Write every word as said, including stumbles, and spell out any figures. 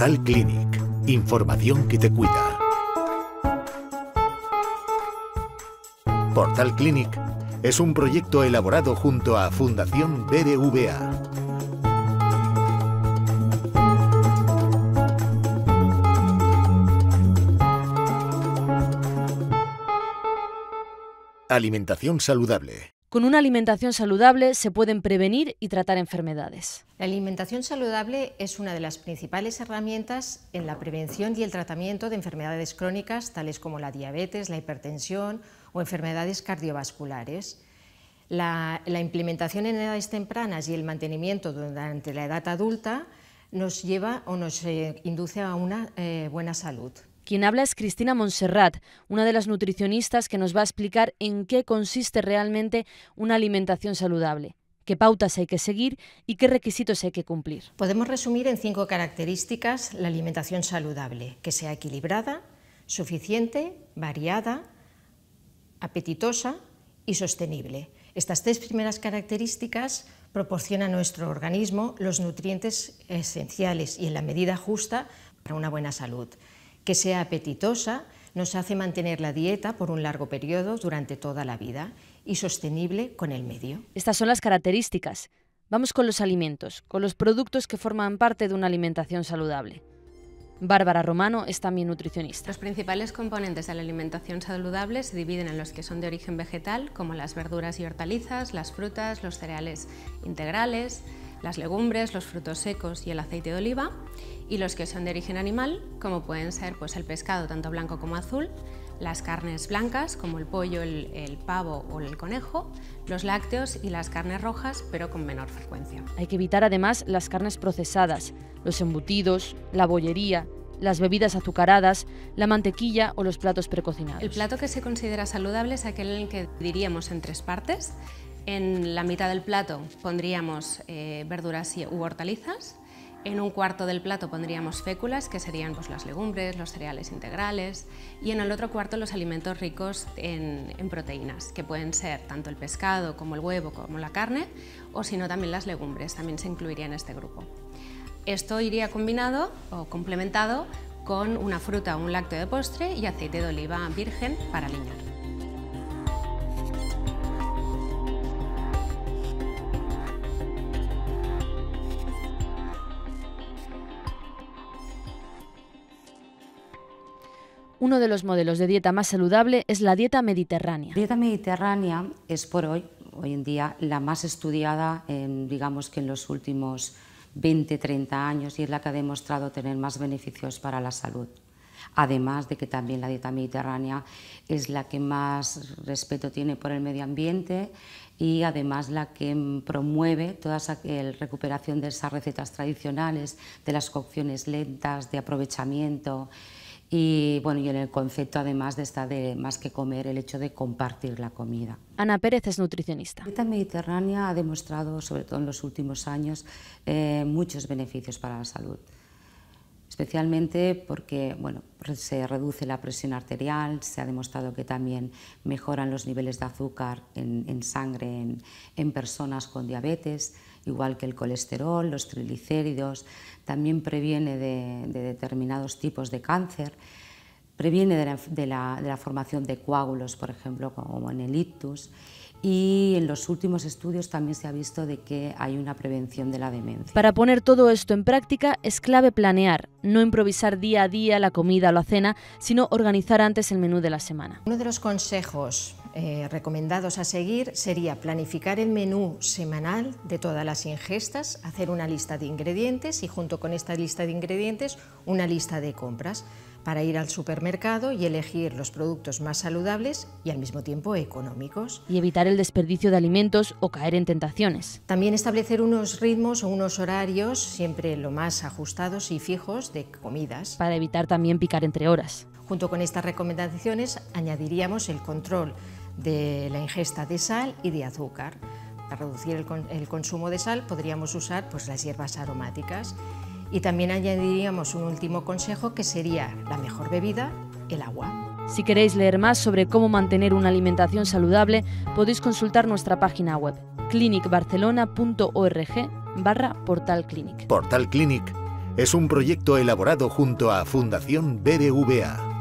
Portal Clínic. Información que te cuida. Portal Clínic es un proyecto elaborado junto a Fundación B B V A. Alimentación saludable. Con una alimentación saludable se pueden prevenir y tratar enfermedades. La alimentación saludable es una de las principales herramientas en la prevención y el tratamiento de enfermedades crónicas tales como la diabetes, la hipertensión o enfermedades cardiovasculares. La, la implementación en edades tempranas y el mantenimiento durante la edad adulta nos lleva o nos eh, induce a una eh, buena salud. Quien habla es Cristina Montserrat, una de las nutricionistas que nos va a explicar en qué consiste realmente una alimentación saludable, qué pautas hay que seguir y qué requisitos hay que cumplir. Podemos resumir en cinco características la alimentación saludable: que sea equilibrada, suficiente, variada, apetitosa y sostenible. Estas tres primeras características proporcionan a nuestro organismo los nutrientes esenciales y en la medida justa para una buena salud. Que sea apetitosa nos hace mantener la dieta por un largo periodo durante toda la vida y sostenible con el medio. Estas son las características. Vamos con los alimentos, con los productos que forman parte de una alimentación saludable. Bárbara Romano es también nutricionista. Los principales componentes de la alimentación saludable se dividen en los que son de origen vegetal, como las verduras y hortalizas, las frutas, los cereales integrales, las legumbres, los frutos secos y el aceite de oliva, y los que son de origen animal, como pueden ser pues, el pescado tanto blanco como azul, las carnes blancas como el pollo, el, el pavo o el conejo, los lácteos y las carnes rojas, pero con menor frecuencia. Hay que evitar además las carnes procesadas, los embutidos, la bollería, las bebidas azucaradas, la mantequilla o los platos precocinados. El plato que se considera saludable es aquel en el que dividíamos en tres partes. En la mitad del plato pondríamos eh, verduras u hortalizas. En un cuarto del plato pondríamos féculas, que serían pues, las legumbres, los cereales integrales, y en el otro cuarto los alimentos ricos en, en proteínas, que pueden ser tanto el pescado como el huevo como la carne, o si no también las legumbres, también se incluiría en este grupo. Esto iría combinado o complementado con una fruta o un lácteo de postre y aceite de oliva virgen para aliñar. Uno de los modelos de dieta más saludable es la dieta mediterránea. La dieta mediterránea es por hoy, hoy en día, la más estudiada, en, digamos que en los últimos veinte a treinta años, y es la que ha demostrado tener más beneficios para la salud. Además de que también la dieta mediterránea es la que más respeto tiene por el medio ambiente y además la que promueve toda esa recuperación de esas recetas tradicionales, de las cocciones lentas, de aprovechamiento. Y, bueno, y en el concepto, además de esta de más que comer, el hecho de compartir la comida. Ana Pérez es nutricionista. La dieta mediterránea ha demostrado, sobre todo en los últimos años, eh, muchos beneficios para la salud. Especialmente porque bueno, se reduce la presión arterial, se ha demostrado que también mejoran los niveles de azúcar en, en sangre en, en personas con diabetes, igual que el colesterol, los triglicéridos, también previene de, de determinados tipos de cáncer, previene de la, de, la, de la formación de coágulos, por ejemplo, como en el ictus, y en los últimos estudios también se ha visto de que hay una prevención de la demencia. Para poner todo esto en práctica es clave planear, no improvisar día a día la comida o la cena, sino organizar antes el menú de la semana. Uno de los consejos eh, recomendados a seguir sería planificar el menú semanal de todas las ingestas, hacer una lista de ingredientes y junto con esta lista de ingredientes una lista de compras, para ir al supermercado y elegir los productos más saludables y al mismo tiempo económicos. Y evitar el desperdicio de alimentos o caer en tentaciones. También establecer unos ritmos o unos horarios siempre lo más ajustados y fijos de comidas. Para evitar también picar entre horas. Junto con estas recomendaciones añadiríamos el control de la ingesta de sal y de azúcar. Para reducir el, con el consumo de sal podríamos usar pues, las hierbas aromáticas. Y también añadiríamos un último consejo que sería la mejor bebida, el agua. Si queréis leer más sobre cómo mantener una alimentación saludable, podéis consultar nuestra página web clinic barcelona punto org barra Portal Clínic. Portal Clínic es un proyecto elaborado junto a Fundación B B V A.